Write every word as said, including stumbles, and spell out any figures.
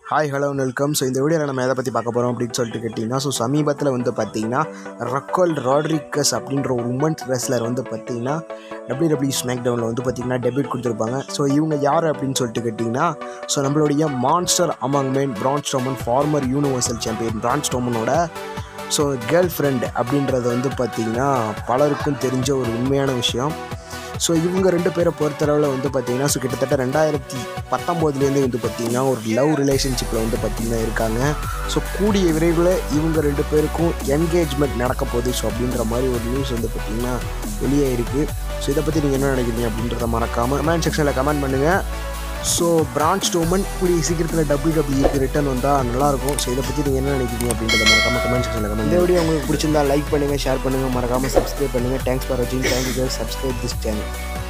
Hi hello welcome. So இந்த வீடியோவில் நம்ம எதை பற்றி பார்க்க போகிறோம் அப்படின்னு சொல்லிட்டு கேட்டிங்கன்னா, ஸோ சமீபத்தில் வந்து பார்த்திங்கன்னா ரக்கோல் ராட்ரிகஸ் அப்படின்ற ஒரு உமன்ஸ் ரெஸ்லர் வந்து பார்த்திங்கன்னா டபிள்யூ டபிள்யூ ஸ்மாக் டவுனில் வந்து பார்த்திங்கன்னா டெபியூட் கொடுத்துருப்பாங்க. ஸோ இவங்க யார் அப்படின்னு சொல்லிட்டு கேட்டிங்கன்னா, ஸோ நம்மளுடைய monster among men Braun Strowman, former universal champion Braun ஸ்ட்ரோமனோட ஸோ கேர்ள் ஃப்ரெண்ட் அப்படின்றது வந்து பார்த்திங்கன்னா பலருக்கும் தெரிஞ்ச ஒரு உண்மையான விஷயம். ஸோ இவங்க ரெண்டு பேரை பொறுத்தளவில் வந்து பார்த்திங்கன்னா ஸோ கிட்டத்தட்ட ரெண்டாயிரத்தி பத்தொம்போதுலேருந்து வந்து பார்த்திங்கன்னா ஒரு லவ் ரிலேஷன்ஷிப்பில் வந்து பார்த்திங்கன்னா இருக்காங்க. ஸோ கூடிய விரைவில் இவங்க ரெண்டு பேருக்கும் என்கேஜ்மெண்ட் நடக்க போகுது ஸோ அப்படின்ற மாதிரி ஒரு நியூஸ் வந்து பார்த்திங்கன்னா வெளியே இருக்குது. ஸோ இதை பற்றி நீங்கள் என்ன நினைக்கிறீங்க அப்படின்றத மறக்காமல் கமெண்ட் செக்ஷனில் கமெண்ட் பண்ணுங்கள். ஸோ பிரான் ஸ்ட்ரோமன் கூடிய சீக்கிரத்தில் டபிள்யூ டபிள்யூக்கு ரிட்டர்ன் வந்தால் நல்லாயிருக்கும். ஸோ இதை பற்றி நீங்கள் என்ன நினைக்கிறீங்க அப்படின்றத மறக்காமல் கமெண்ட் செக்ஷனில் கமெண்ட். இந்த வீடியோ உங்களுக்கு பிடிச்சிருந்தா லைக் பண்ணுங்கள், ஷேர் பண்ணுங்கள், மறக்காமல் சப்ஸ்கிரைப் பண்ணுங்கள். தேங்க்ஸ் ஃபார் வாட்சிங். தேங்க்யூ. Subscribe this channel.